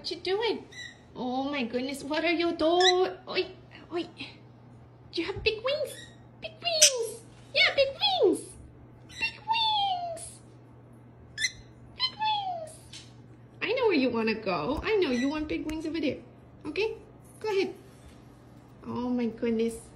What you doing? Oh my goodness, what are you doing? Oi, oi. Do you have big wings? Big wings! Yeah, big wings! Big wings! Big wings! I know where you want to go. I know you want big wings over there. Okay? Go ahead. Oh my goodness.